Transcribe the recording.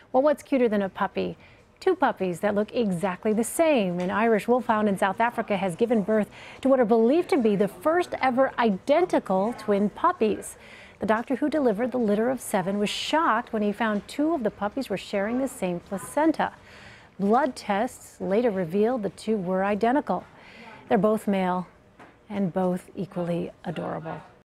Well, what's cuter than a puppy? Two puppies that look exactly the same. An Irish wolfhound in South Africa has given birth to what are believed to be the first ever identical twin puppies. The doctor who delivered the litter of 7 was shocked when he found 2 of the puppies were sharing the same placenta. Blood tests later revealed the 2 were identical. They're both male and both equally adorable.